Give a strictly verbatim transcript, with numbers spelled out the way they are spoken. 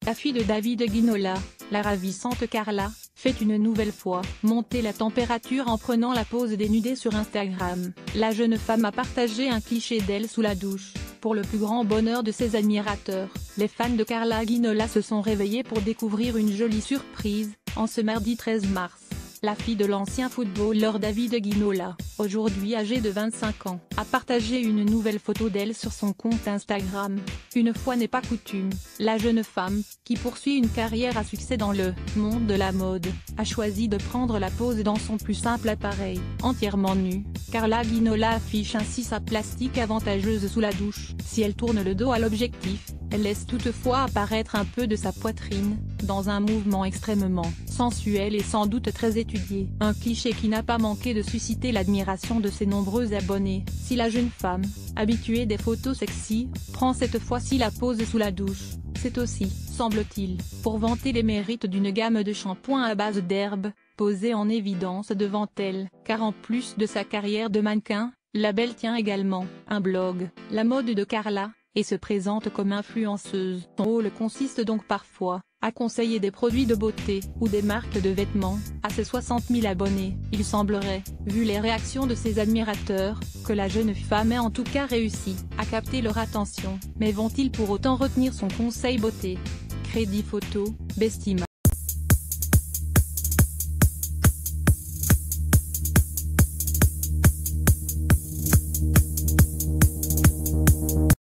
La fille de David Ginola, la ravissante Carla, fait une nouvelle fois monter la température en prenant la pose dénudée sur Instagram. La jeune femme a partagé un cliché d'elle sous la douche. Pour le plus grand bonheur de ses admirateurs, les fans de Carla Ginola se sont réveillés pour découvrir une jolie surprise, en ce mardi treize mars. La fille de l'ancien footballeur David Ginola, aujourd'hui âgée de vingt-cinq ans, a partagé une nouvelle photo d'elle sur son compte Instagram. Une fois n'est pas coutume, la jeune femme, qui poursuit une carrière à succès dans le monde de la mode, a choisi de prendre la pose dans son plus simple appareil, entièrement nue. Carla Ginola affiche ainsi sa plastique avantageuse sous la douche. Si elle tourne le dos à l'objectif, elle laisse toutefois apparaître un peu de sa poitrine, dans un mouvement extrêmement sensuel et sans doute très étudié. Un cliché qui n'a pas manqué de susciter l'admiration de ses nombreux abonnés. Si la jeune femme, habituée des photos sexy, prend cette fois-ci la pose sous la douche, c'est aussi, semble-t-il, pour vanter les mérites d'une gamme de shampoings à base d'herbes, posée en évidence devant elle, car en plus de sa carrière de mannequin, la belle tient également un blog, La Mode de Carla, et se présente comme influenceuse. Son rôle consiste donc parfois à conseiller des produits de beauté ou des marques de vêtements à ses soixante mille abonnés. Il semblerait, vu les réactions de ses admirateurs, que la jeune femme ait en tout cas réussi à capter leur attention. Mais vont-ils pour autant retenir son conseil beauté? Crédit Photo, Bestima.